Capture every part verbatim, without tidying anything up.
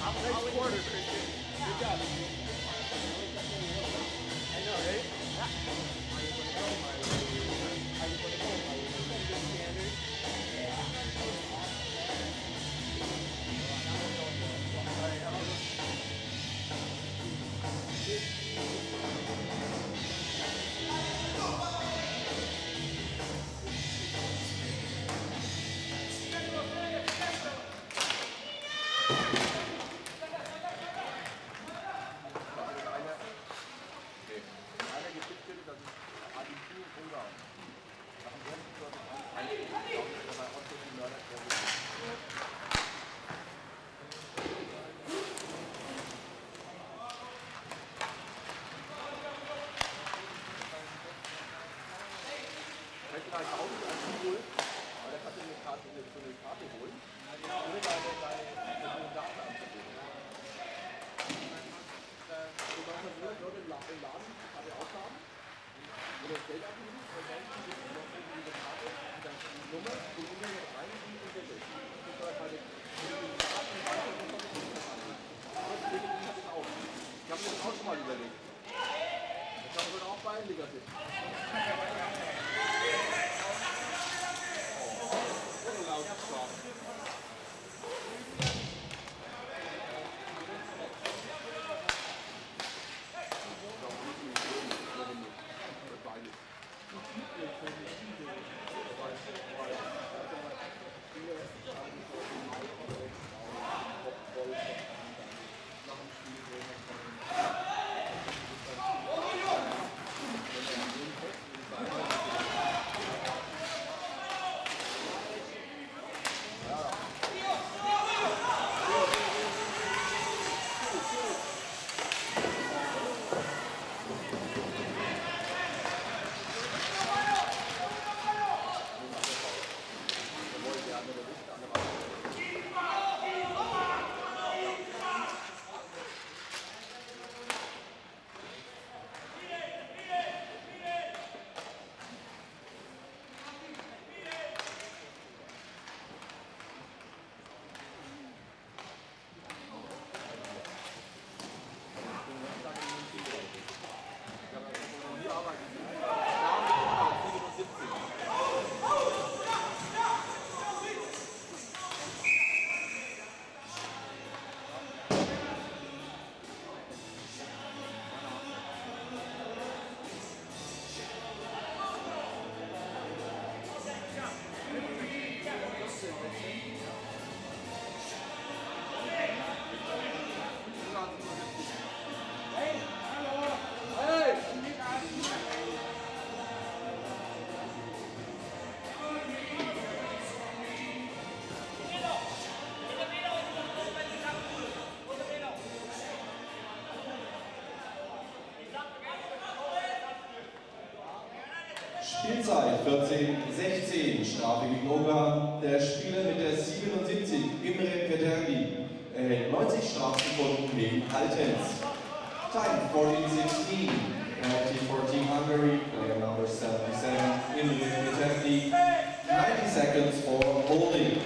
Nice quarter, Christian. Good job. I know, right? Yeah. Spielzeit vierzehn sechzehn, Strafe gegen Ungarn. Der Spieler mit der siebenundsiebzig, Imre Peterli, erhält neunzig Strafsekunden wegen Haltens. Time fourteen sixteen, penalty for Team Hungary, player number seventy-seven, Imre Peterli, ninety seconds for holding.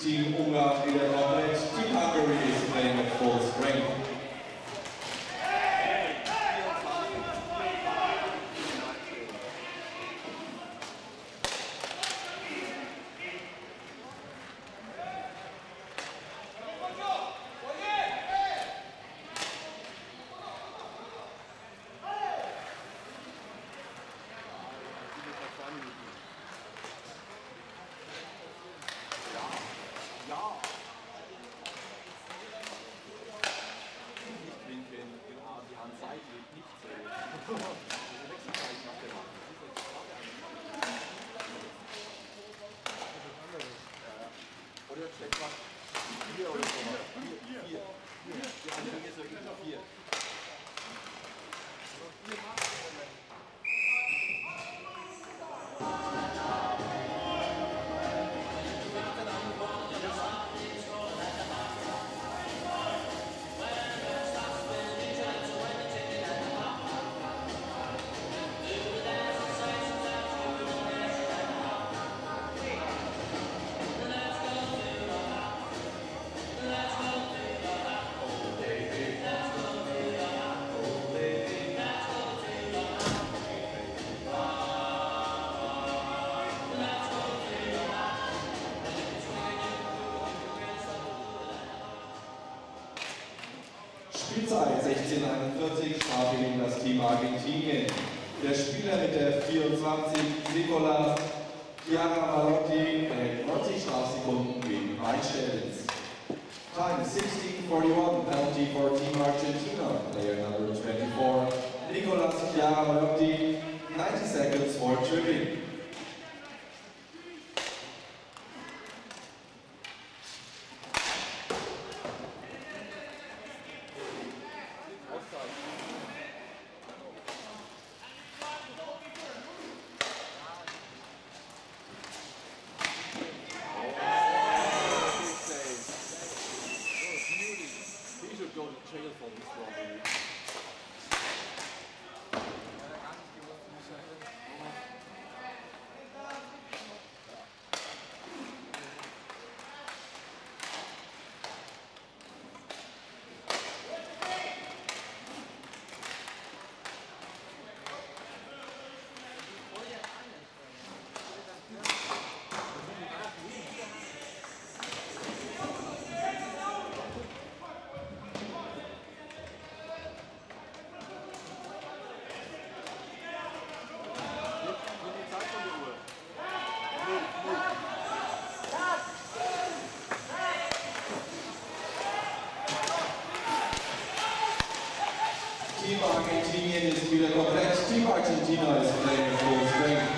Team Ungarn wieder komplett. Team Hungary is playing at full strength. Spielzeit sechzehn einundvierzig, Strafe gegen das Team Argentinien. Der Spieler mit der vierundzwanzig, Nicolas Chiaramalotti, erhält neunzig Strafsekunden wegen Beinstellens. Time sixteen forty-one, penalty for Team Argentina. Player number twenty-four, Nicolas Chiaramalotti, ninety seconds for tripping. Team Argentinien ist wieder komplett. Team Argentina ist playing at full strength.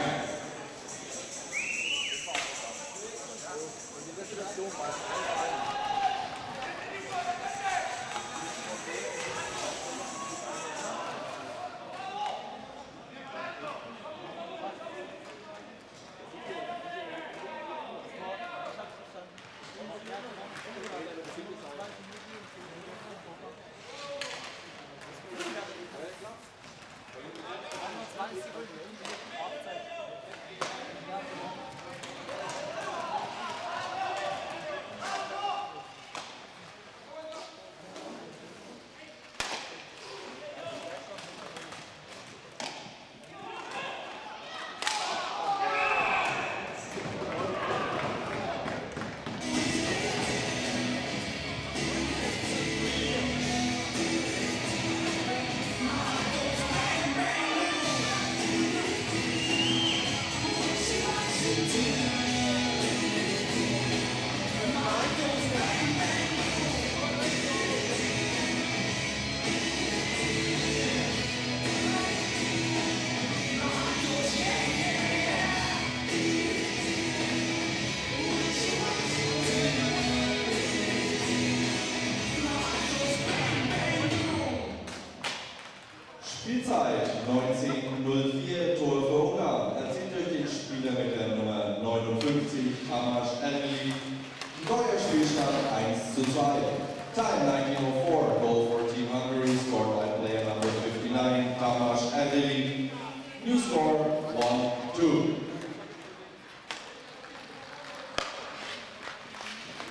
Spielzeit neunzehn null vier, Tor für Ungarn, erzielt durch den Spieler mit der Nummer neunundfünfzig, Tamas Erli. Neuer Spielstand eins zu zwei. Time nineteen oh four, goal for Team Hungary, scored by player number fifty-nine, Tamas Erli. New score, one two.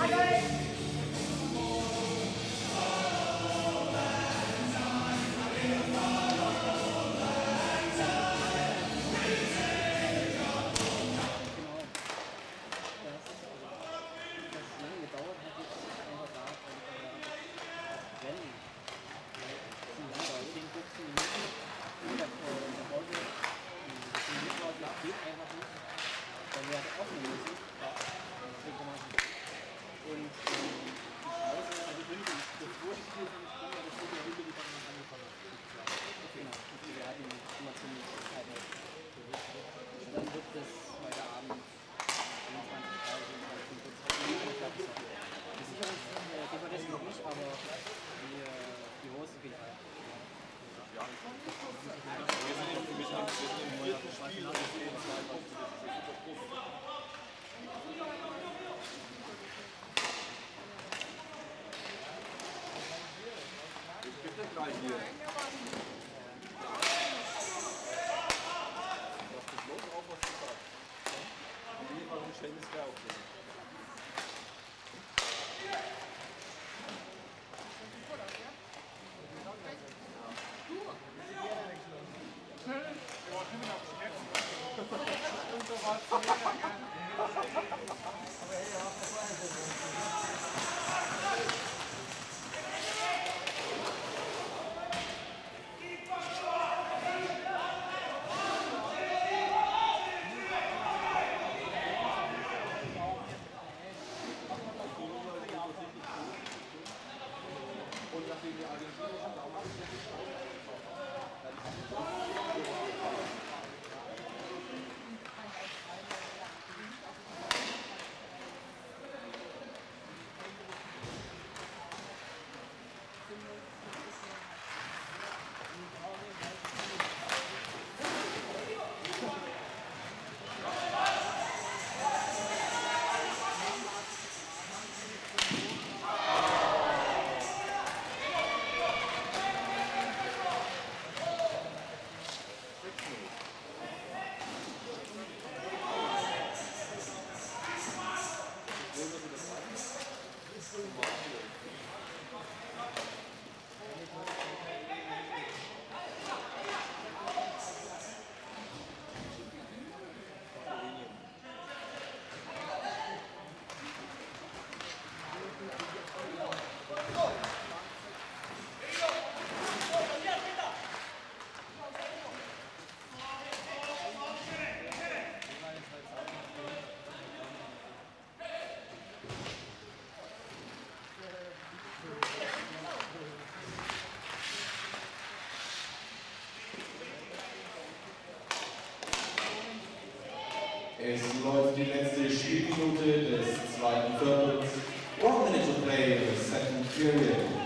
Es läuft die letzte Spielminute des zweiten Viertels. One minute to play in the second period.